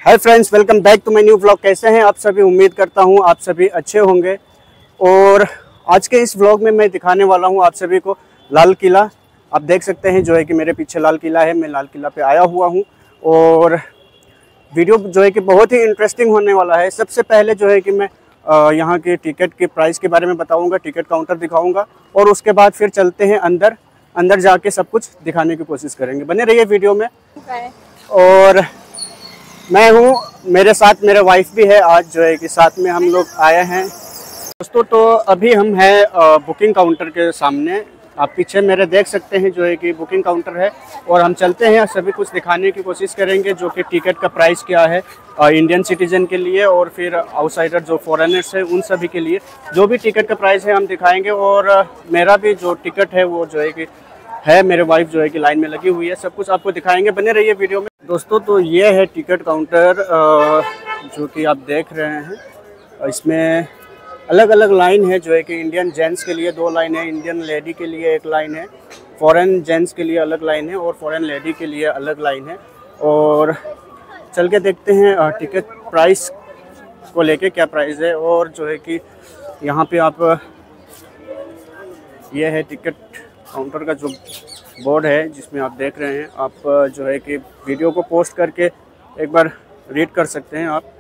Hi friends, welcome back to my new vlog. कैसे हैं आप सभी? उम्मीद करता हूं आप सभी अच्छे होंगे। और आज के इस व्लॉग में मैं दिखाने वाला हूं आप सभी को लाल किला। आप देख सकते हैं जो है कि मेरे पीछे लाल किला है। मैं लाल किला पे आया हुआ हूं और वीडियो जो है कि बहुत ही इंटरेस्टिंग होने वाला है। सबसे पहले जो है कि मैं यहाँ के टिकट के प्राइस के बारे में बताऊँगा, टिकट काउंटर दिखाऊँगा और उसके बाद फिर चलते हैं अंदर जाके सब कुछ दिखाने की कोशिश करेंगे। बने रहिए वीडियो में। और मैं हूँ, मेरे साथ मेरे वाइफ भी है। आज जो है कि साथ में हम लोग आए हैं दोस्तों। तो अभी हम हैं बुकिंग काउंटर के सामने। आप पीछे मेरे देख सकते हैं जो है कि बुकिंग काउंटर है और हम चलते हैं, सभी कुछ दिखाने की कोशिश करेंगे जो कि टिकट का प्राइस क्या है इंडियन सिटीजन के लिए और फिर आउटसाइडर जो फॉरेनर्स है उन सभी के लिए जो भी टिकट का प्राइस है हम दिखाएंगे। और मेरा भी जो टिकट है वो जो है कि है, मेरे वाइफ जो है कि लाइन में लगी हुई है। सब कुछ आपको दिखाएंगे, बने रहिए वीडियो में दोस्तों। तो ये है टिकट काउंटर जो कि आप देख रहे हैं। इसमें अलग अलग लाइन है जो है कि इंडियन जेंट्स के लिए 2 लाइन है, इंडियन लेडी के लिए 1 लाइन है, फॉरेन जेंट्स के लिए अलग लाइन है और फॉरेन लेडी के लिए अलग लाइन है। और चल के देखते हैं टिकट प्राइस को लेके क्या प्राइस है। और जो है कि यहाँ पे आप, ये है टिकट काउंटर का जो बोर्ड है जिसमें आप देख रहे हैं। आप जो है कि वीडियो को पोस्ट करके एक बार रीड कर सकते हैं आप।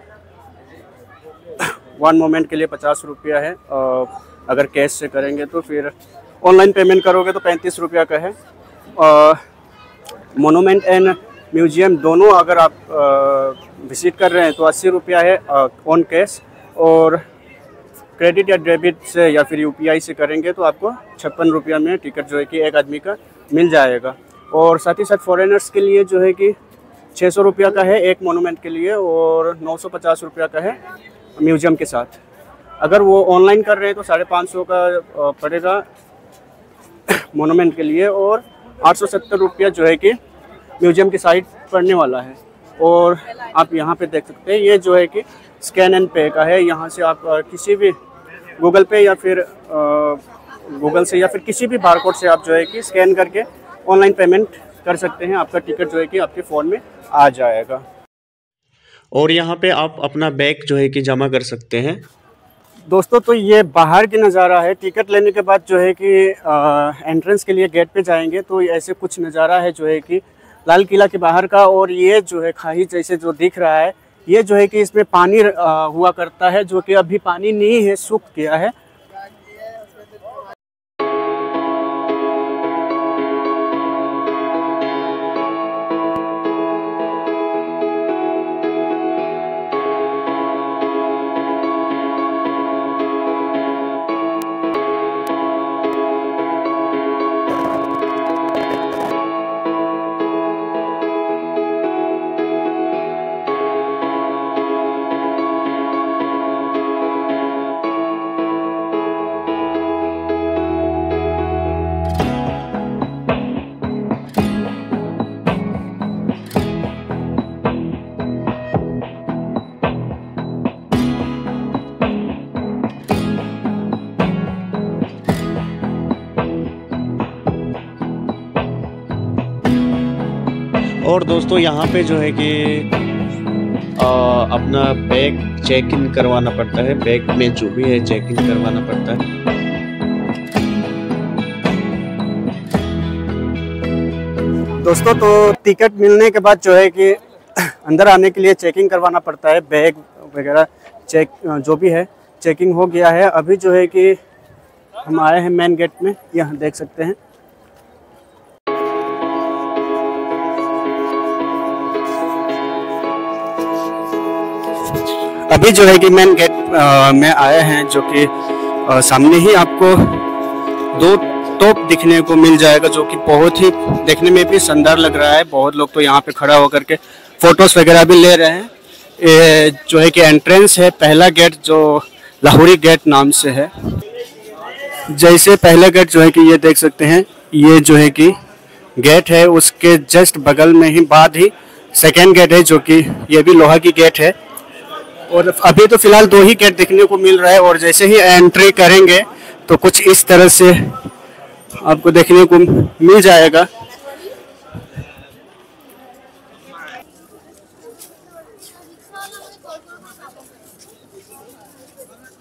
1 मोमेंट के लिए 50 रुपया है। अगर कैश से करेंगे तो फिर ऑनलाइन पेमेंट करोगे तो 35 रुपया का है। मोनूमेंट एंड म्यूजियम दोनों अगर आप विजिट कर रहे हैं तो 80 रुपया है ऑन कैश। और क्रेडिट या डेबिट से या फिर यूपीआई से करेंगे तो आपको 56 रुपया में टिकट जो है कि एक आदमी का मिल जाएगा। और साथ ही साथ फॉरेनर्स के लिए जो है कि 600 रुपया का है एक मोनूमेंट के लिए और 950 रुपया का है म्यूजियम के साथ। अगर वो ऑनलाइन कर रहे हैं तो 550 का पड़ेगा मोनूमेंट के लिए और 870 रुपया जो है कि म्यूजियम की साइट पड़ने वाला है। और आप यहाँ पे देख सकते हैं ये जो है कि स्कैन एंड पे का है। यहाँ से आप किसी भी गूगल पे या फिर गूगल से या फिर किसी भी बारकोड से आप जो है कि स्कैन करके ऑनलाइन पेमेंट कर सकते हैं। आपका टिकट जो है कि आपके फ़ोन में आ जाएगा। और यहाँ पे आप अपना बैग जो है कि जमा कर सकते हैं दोस्तों। तो ये बाहर की नज़ारा है। टिकट लेने के बाद जो है कि एंट्रेंस के लिए गेट पे जाएंगे तो ऐसे कुछ नज़ारा है जो है कि लाल किला के बाहर का। और ये जो है खाई जैसे जो दिख रहा है, ये जो है कि इसमें पानी हुआ करता है जो कि अभी पानी नहीं है, सूख गया है। और दोस्तों यहाँ पे जो है कि अपना बैग चेक इन करवाना पड़ता है। बैग में जो भी है चेक इन करवाना पड़ता है। दोस्तों तो टिकट मिलने के बाद जो है कि अंदर आने के लिए चेकिंग करवाना पड़ता है। बैग वगैरह चेक जो भी है चेकिंग हो गया है। अभी जो है कि हम आए हैं मेन गेट में, यहाँ देख सकते हैं। अभी जो है कि मेन गेट में आए हैं जो कि सामने ही आपको 2 तोप दिखने को मिल जाएगा जो कि बहुत ही देखने में भी शानदार लग रहा है। बहुत लोग तो यहाँ पे खड़ा होकर के फोटोज वगैरह भी ले रहे हैं। ये जो है कि एंट्रेंस है, पहला गेट जो लाहौरी गेट नाम से है। जैसे पहला गेट जो है कि ये देख सकते हैं, ये जो है कि गेट है, उसके जस्ट बगल में ही बाद ही सेकेंड गेट है जो कि ये भी लोहा की गेट है। और अभी तो फिलहाल 2 ही गेट देखने को मिल रहा है। और जैसे ही एंट्री करेंगे तो कुछ इस तरह से आपको देखने को मिल जाएगा।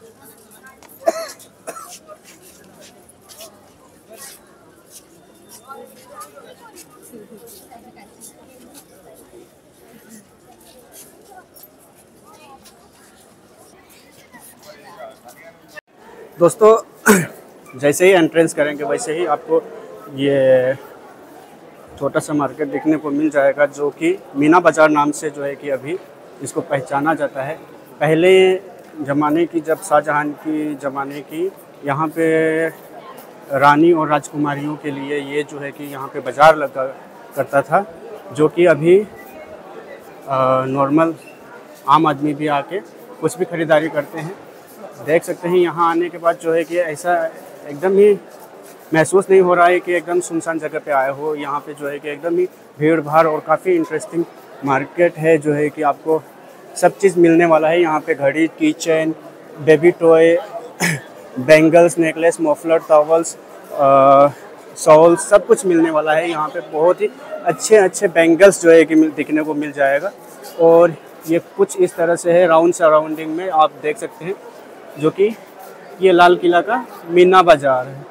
दोस्तों जैसे ही एंट्रेंस करेंगे वैसे ही आपको ये छोटा सा मार्केट देखने को मिल जाएगा, जो कि मीना बाज़ार नाम से जो है कि अभी इसको पहचाना जाता है। पहले ज़माने की, जब शाहजहां की ज़माने की, यहाँ पे रानी और राजकुमारियों के लिए ये जो है कि यहाँ पे बाज़ार लगा करता था, जो कि अभी नॉर्मल आम आदमी भी आके कुछ भी ख़रीदारी करते हैं। देख सकते हैं यहाँ आने के बाद जो है कि ऐसा एकदम ही महसूस नहीं हो रहा है कि एकदम सुनसान जगह पे आए हो। यहाँ पे जो है कि एकदम ही भीड़ भाड़ और काफ़ी इंटरेस्टिंग मार्केट है, जो है कि आपको सब चीज़ मिलने वाला है। यहाँ पे घड़ी, keychain, baby toy, bangles, necklace, muffler, towels, shawl, सब कुछ मिलने वाला है। यहाँ पे बहुत ही अच्छे अच्छे बैंगल्स जो है कि दिखने को मिल जाएगा। और ये कुछ इस तरह से है, राउंड सराउंडिंग में आप देख सकते हैं, जो कि ये लाल किला का मीना बाज़ार है।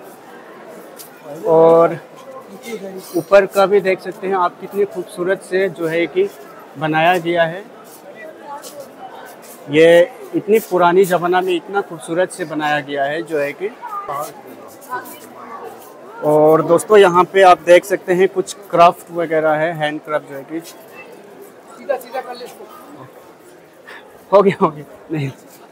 और ऊपर का भी देख सकते हैं आप, कितनी खूबसूरत से जो है कि बनाया गया है। ये इतनी पुरानी ज़माना में इतना खूबसूरत से बनाया गया है जो है कि। और दोस्तों यहाँ पे आप देख सकते हैं कुछ क्राफ्ट वगैरह है, हैंड क्राफ्ट जो है कि। हो गया नहीं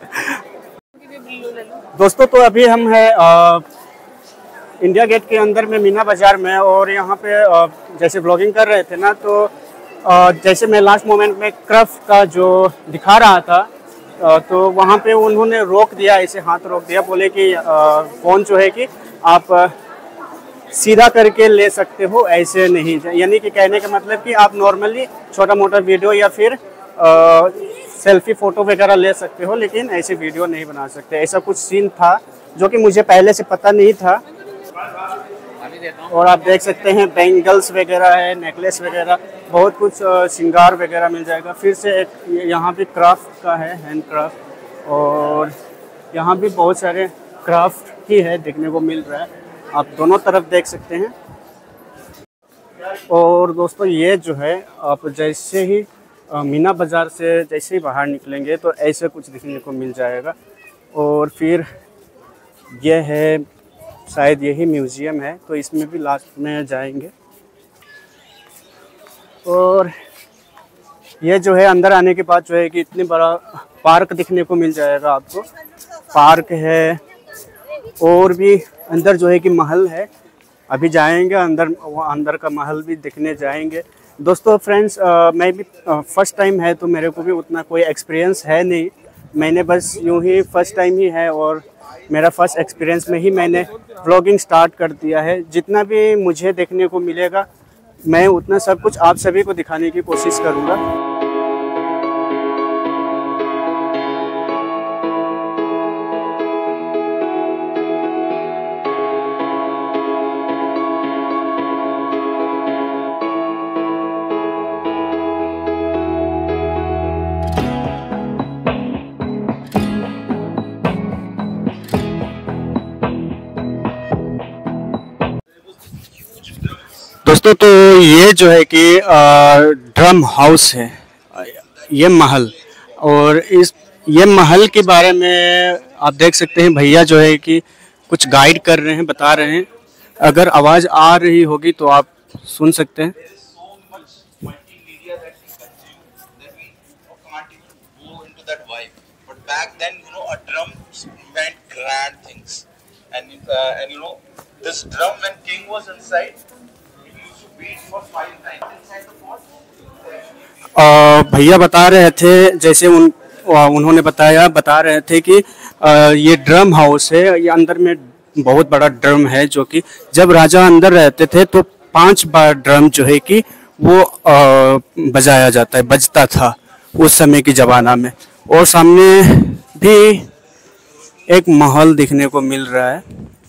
दोस्तों, तो अभी हम हैं इंडिया गेट के अंदर में मीना बाज़ार में। और यहाँ पे जैसे ब्लॉगिंग कर रहे थे ना, तो जैसे मैं लास्ट मोमेंट में क्राफ्ट का जो दिखा रहा था, तो वहाँ पे उन्होंने रोक दिया, ऐसे हाथ रोक दिया, बोले कि फ़ोन जो है कि आप सीधा करके ले सकते हो, ऐसे नहीं। यानी कि कहने का मतलब कि आप नॉर्मली छोटा मोटा वीडियो या फिर सेल्फी फ़ोटो वगैरह ले सकते हो, लेकिन ऐसे वीडियो नहीं बना सकते। ऐसा कुछ सीन था जो कि मुझे पहले से पता नहीं था। और आप देख सकते हैं बैंगल्स वगैरह है, नेकलेस वगैरह, बहुत कुछ श्रृंगार वगैरह मिल जाएगा। फिर से एक यहाँ पे क्राफ्ट का है, हैंड क्राफ्ट, और यहाँ भी बहुत सारे क्राफ्ट ही है देखने को मिल रहा है, आप दोनों तरफ देख सकते हैं। और दोस्तों ये जो है, आप जैसे ही मीना बाज़ार से जैसे ही बाहर निकलेंगे तो ऐसे कुछ दिखने को मिल जाएगा। और फिर यह है, शायद यही म्यूज़ियम है, तो इसमें भी लास्ट में जाएंगे। और ये जो है अंदर आने के बाद जो है कि इतनी बड़ा पार्क दिखने को मिल जाएगा आपको। पार्क है और भी अंदर जो है कि महल है, अभी जाएंगे अंदर, वो अंदर का महल भी देखने जाएंगे। दोस्तों फ्रेंड्स, मैं भी फ़र्स्ट टाइम है, तो मेरे को भी उतना कोई एक्सपीरियंस है नहीं। मैंने बस यूँ ही फ़र्स्ट टाइम ही है, और मेरा फर्स्ट एक्सपीरियंस में ही मैंने व्लॉगिंग स्टार्ट कर दिया है। जितना भी मुझे देखने को मिलेगा, मैं उतना सब कुछ आप सभी को दिखाने की कोशिश करूँगा। दोस्तों तो ये जो है कि ड्रम हाउस है, ये महल। और ये महल के बारे में आप देख सकते हैं, भैया जो है कि कुछ गाइड कर रहे हैं, बता रहे हैं। अगर आवाज़ आ रही होगी तो आप सुन सकते हैं। भैया बता रहे थे, जैसे उन्होंने बता रहे थे कि ये ड्रम हाउस है, ये अंदर में बहुत बड़ा ड्रम है, जो कि जब राजा अंदर रहते थे तो 5 बार ड्रम जो है कि वो बजता था उस समय की ज़माना में। और सामने भी एक महल दिखने को मिल रहा है,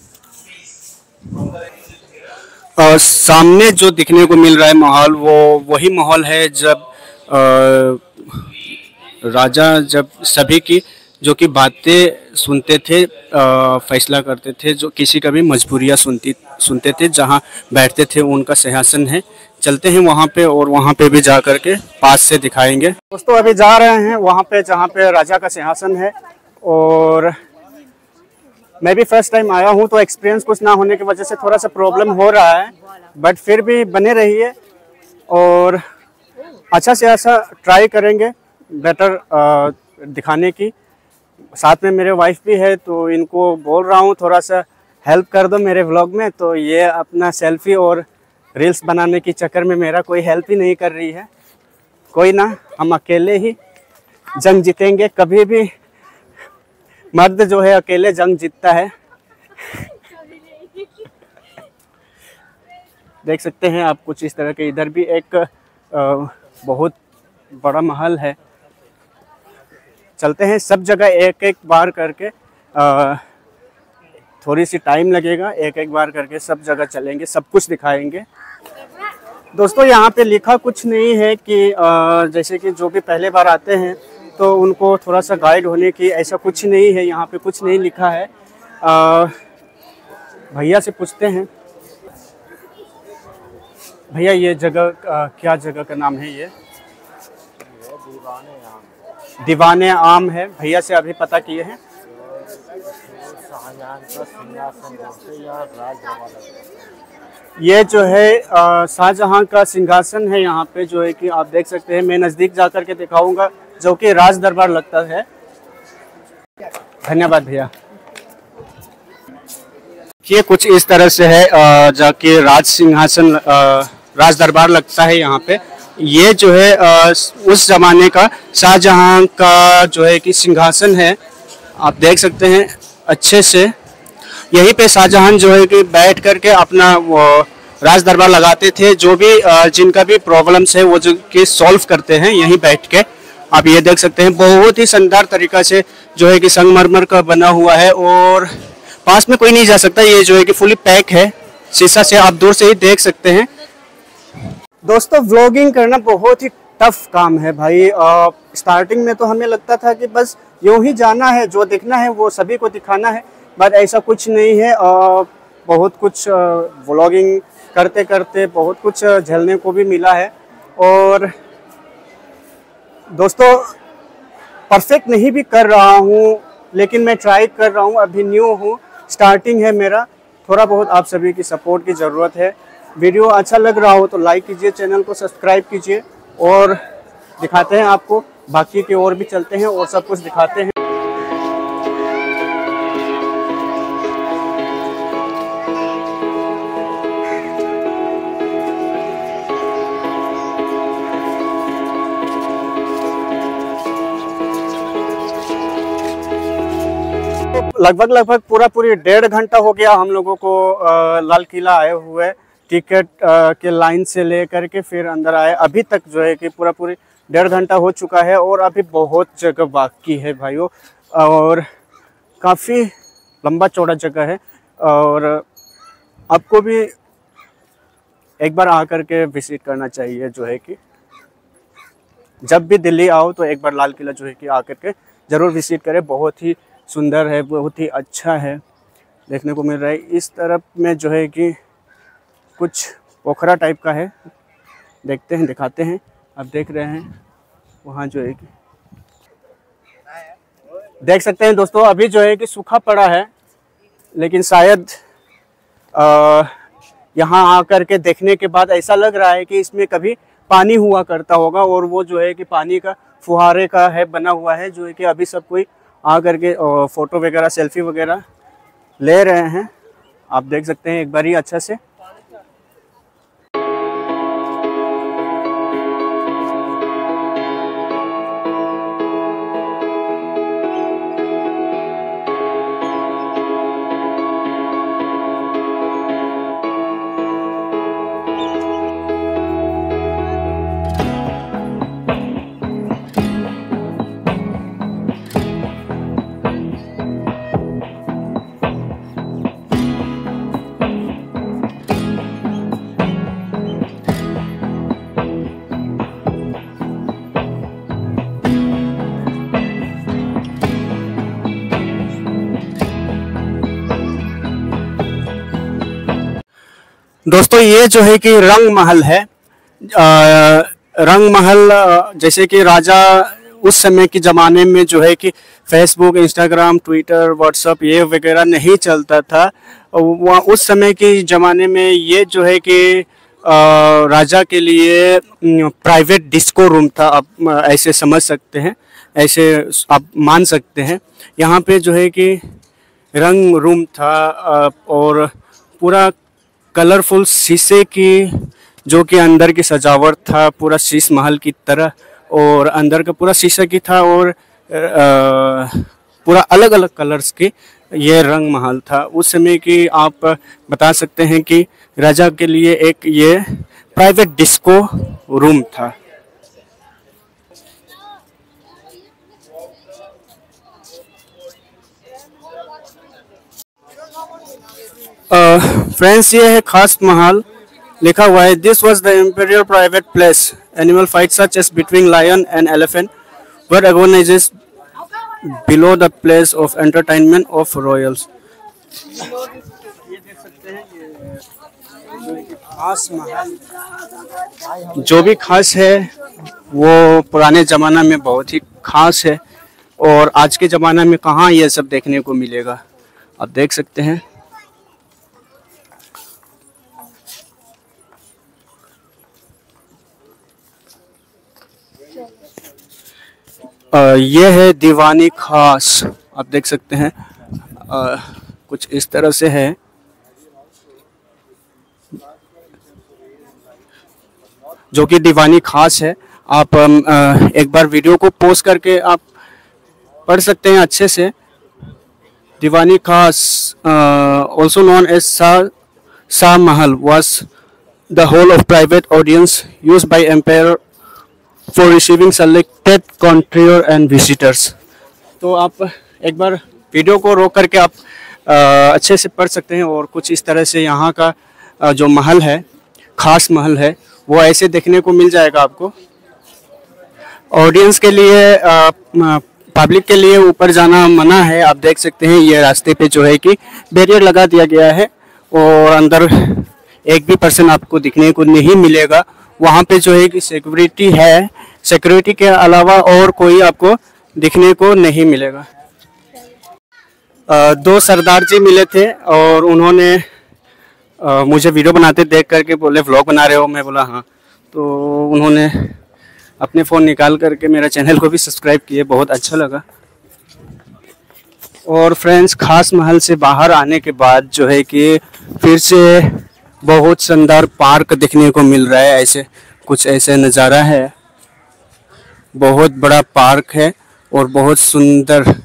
और सामने जो दिखने को मिल रहा है महल, वो वही महल है जब राजा जब सभी की जो कि बातें सुनते थे, फैसला करते थे, जो किसी का भी मजबूरियाँ सुनते थे। जहाँ बैठते थे उनका सिंहासन है। चलते हैं वहाँ पे और वहाँ पे भी जा कर के पास से दिखाएंगे। दोस्तों अभी जा रहे हैं वहाँ पे जहाँ पे राजा का सिंहासन है। और मैं भी फर्स्ट टाइम आया हूँ तो एक्सपीरियंस कुछ ना होने की वजह से थोड़ा सा प्रॉब्लम हो रहा है, बट फिर भी बने रहिए और अच्छा से अच्छा ट्राई करेंगे बेटर दिखाने की। साथ में मेरे वाइफ भी है तो इनको बोल रहा हूँ थोड़ा सा हेल्प कर दो मेरे व्लॉग में। तो ये अपना सेल्फी और रील्स बनाने के चक्कर में मेरा कोई हेल्प ही नहीं कर रही है। कोई ना, हम अकेले ही जंग जीतेंगे। कभी भी मर्द जो है अकेले जंग जीतता है। देख सकते हैं आप कुछ इस तरह के। इधर भी एक बहुत बड़ा महल है। चलते हैं सब जगह एक एक बार करके, थोड़ी सी टाइम लगेगा, एक एक बार करके सब जगह चलेंगे, सब कुछ दिखाएंगे। दोस्तों यहाँ पे लिखा कुछ नहीं है कि जैसे कि जो भी पहले बार आते हैं तो उनको थोड़ा सा गाइड होने की, ऐसा कुछ नहीं है। यहाँ पे कुछ नहीं लिखा है। भैया से पूछते हैं। भैया ये जगह क्या जगह का नाम है? ये दीवाने आम है। भैया से अभी पता किए हैं। ये जो है शाहजहां का सिंहासन है। यहाँ पे जो है कि आप देख सकते हैं। मैं नज़दीक जा कर के दिखाऊंगा, जो कि राज दरबार लगता है। धन्यवाद भैया। ये कुछ इस तरह से है, जाके राज सिंहासन राज दरबार लगता है यहाँ पे। ये जो है उस जमाने का शाहजहां का जो है कि सिंहासन है। आप देख सकते हैं अच्छे से। यहीं पे शाहजहां जो है कि बैठ करके अपना वो राज दरबार लगाते थे। जो भी जिनका भी प्रॉब्लम्स है वो जो कि सॉल्व करते हैं यहीं बैठ के। आप ये देख सकते हैं बहुत ही शानदार तरीका से जो है कि संगमरमर का बना हुआ है और पास में कोई नहीं जा सकता। ये जो है कि फुली पैक है, शीशा से आप दूर से ही देख सकते हैं। दोस्तों व्लॉगिंग करना बहुत ही टफ काम है भाई। स्टार्टिंग में तो हमें लगता था कि बस यूं ही जाना है, जो दिखना है वो सभी को दिखाना है, बट ऐसा कुछ नहीं है। बहुत कुछ व्लॉगिंग करते करते बहुत कुछ झेलने को भी मिला है। और दोस्तों परफेक्ट नहीं भी कर रहा हूँ, लेकिन मैं ट्राई कर रहा हूँ। अभी न्यू हूँ, स्टार्टिंग है मेरा। थोड़ा बहुत आप सभी की सपोर्ट की ज़रूरत है। वीडियो अच्छा लग रहा हो तो लाइक कीजिए, चैनल को सब्सक्राइब कीजिए और दिखाते हैं आपको बाकी की ओर भी चलते हैं और सब कुछ दिखाते हैं। लगभग पूरी 1.5 घंटा हो गया हम लोगों को लाल किला आए हुए। टिकट के लाइन से लेकर के फिर अंदर आए। अभी तक जो है कि पूरी 1.5 घंटा हो चुका है और अभी बहुत जगह बाकी है भाइयों। और काफ़ी लंबा चौड़ा जगह है और आपको भी एक बार आकर के विजिट करना चाहिए। जो है कि जब भी दिल्ली आओ तो एक बार लाल किला जो है कि आकर के ज़रूर विजिट करें। बहुत ही सुंदर है, बहुत ही अच्छा है, देखने को मिल रहा है। इस तरफ में जो है कि कुछ पोखरा टाइप का है, देखते हैं, दिखाते हैं। आप देख रहे हैं वहाँ जो है कि देख सकते हैं दोस्तों। अभी जो है कि सूखा पड़ा है, लेकिन शायद यहाँ आकर के देखने के बाद ऐसा लग रहा है कि इसमें कभी पानी हुआ करता होगा और वो जो है कि पानी का फुहारे का है बना हुआ है। जो है कि अभी सब कोई आ करके फ़ोटो वगैरह, सेल्फी वगैरह ले रहे हैं। आप देख सकते हैं एक बार ही अच्छा से। दोस्तों ये जो है कि रंग महल है। रंग महल जैसे कि राजा उस समय के ज़माने में जो है कि फेसबुक, इंस्टाग्राम, ट्विटर, व्हाट्सअप ये वगैरह नहीं चलता था। वहाँ उस समय के ज़माने में ये जो है कि राजा के लिए प्राइवेट डिस्को रूम था, आप ऐसे समझ सकते हैं, ऐसे आप मान सकते हैं। यहाँ पे जो है कि रंग रूम था और पूरा कलरफुल शीशे की जो कि अंदर की सजावट था पूरा शीश महल की तरह, और अंदर का पूरा शीशा की था और पूरा अलग अलग कलर्स के ये रंग महल था। उस समय की आप बता सकते हैं कि राजा के लिए एक ये प्राइवेट डिस्को रूम था। फ्रेंड्स ये है खास महल, लिखा हुआ है this was the imperial private place, animal fight such as between lion and elephant were organized below the place of entertainment of royals. ये देख सकते हैं ये खास महल, जो भी खास है वो पुराने ज़माना में बहुत ही खास है और आज के ज़माना में कहाँ ये सब देखने को मिलेगा, आप देख सकते हैं। ये है दीवानी खास, आप देख सकते हैं कुछ इस तरह से है। जो कि दीवानी खास है। आप एक बार वीडियो को पोस्ट करके आप पढ़ सकते हैं अच्छे से। दीवानी खास also known as Shah Mahal was the hall of private audience used by emperor for receiving selected courtier and visitors। तो आप एक बार वीडियो को रोक करके आप अच्छे से पढ़ सकते हैं और कुछ इस तरह से यहाँ का जो महल है, खास महल है, वो ऐसे देखने को मिल जाएगा आपको। ऑडियंस के लिए पब्लिक के लिए ऊपर जाना मना है, आप देख सकते हैं। ये रास्ते पे जो है कि बैरियर लगा दिया गया है और अंदर एक भी पर्सन आपको दिखने को नहीं मिलेगा। वहाँ पे जो है कि सिक्योरिटी है, सिक्योरिटी के अलावा और कोई आपको दिखने को नहीं मिलेगा। दो सरदार जी मिले थे और उन्होंने मुझे वीडियो बनाते देख करके बोले व्लॉग बना रहे हो, मैं बोला हाँ। तो उन्होंने अपने फ़ोन निकाल करके मेरा चैनल को भी सब्सक्राइब किए, बहुत अच्छा लगा। और फ्रेंड्स खास महल से बाहर आने के बाद जो है कि फिर से बहुत शानदार पार्क देखने को मिल रहा है। ऐसे कुछ ऐसे नज़ारा है, बहुत बड़ा पार्क है और बहुत सुंदर।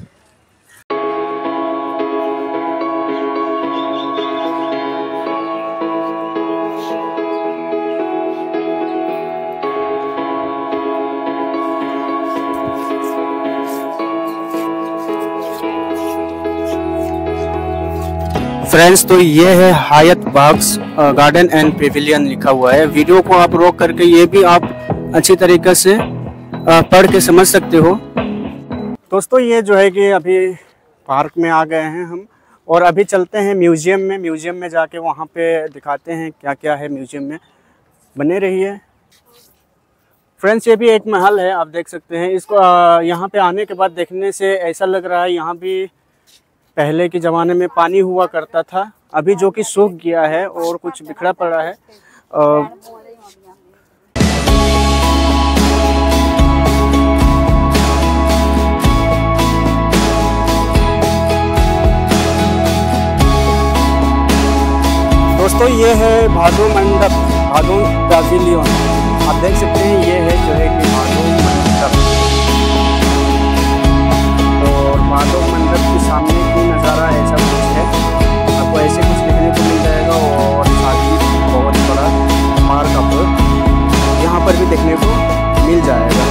फ्रेंड्स तो ये है Hayat Bagh's garden and pavilion लिखा हुआ है। वीडियो को आप रोक करके ये भी आप अच्छी तरीके से पढ़ के समझ सकते हो। दोस्तों ये जो है कि अभी पार्क में आ गए हैं हम और अभी चलते हैं म्यूज़ियम में। म्यूज़ियम में जाके वहाँ पे दिखाते हैं क्या क्या है म्यूज़ियम में। बने रहिए। फ्रेंड्स ये भी एक महल है, आप देख सकते हैं इसको। यहाँ पे आने के बाद देखने से ऐसा लग रहा है यहाँ भी पहले के ज़माने में पानी हुआ करता था, अभी जो कि सूख गया है और कुछ बिखरा पड़ा है। दोस्तों ये है भादो मंडप, भादो पैविलियन, आप देख सकते हैं। ये है जो है कि भादो मंडप, और भादो मंडप के सामने की नज़ारा ऐसा कुछ है, आपको ऐसे कुछ देखने को मिल जाएगा। और साथ ही बहुत बड़ा पार्क आपको यहाँ पर भी देखने को मिल जाएगा।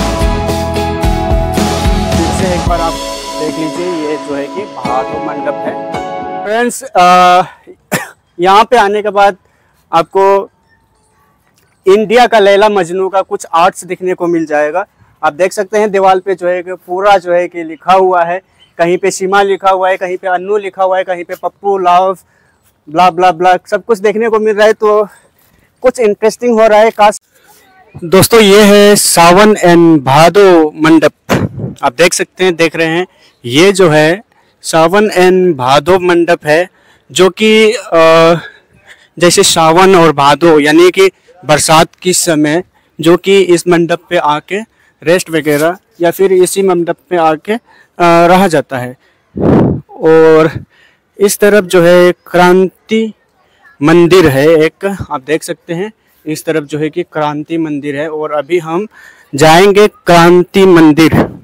फिर से एक बार आप देख लीजिए, ये जो है कि भादो मंडप है। फ्रेंड्स यहाँ पे आने के बाद आपको इंडिया का लैला मजनू का कुछ आर्ट्स दिखने को मिल जाएगा। आप देख सकते हैं दीवार पे जो है कि पूरा जो है कि लिखा हुआ है, कहीं पे सीमा लिखा हुआ है, कहीं पे अन्नू लिखा हुआ है, कहीं पे पप्पू लव ब्ला ब्ला ब्ला सब कुछ देखने को मिल रहा है, तो कुछ इंटरेस्टिंग हो रहा है। काश दोस्तों, ये है सावन एंड भादो मंडप। आप देख सकते हैं, देख रहे हैं, ये जो है सावन एंड भादो मंडप है, जो कि जैसे सावन और भादो यानी कि बरसात के समय जो कि इस मंडप पे आके रेस्ट वगैरह या फिर इसी मंडप पे आके रहा जाता है। और इस तरफ जो है क्रांति मंदिर है एक, आप देख सकते हैं, इस तरफ जो है कि क्रांति मंदिर है। और अभी हम जाएंगे क्रांति मंदिर।